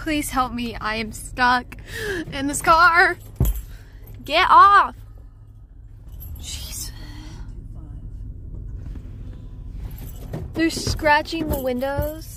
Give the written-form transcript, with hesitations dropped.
Please help me. I am stuck in this car. Get off. Jeez. They're scratching the windows.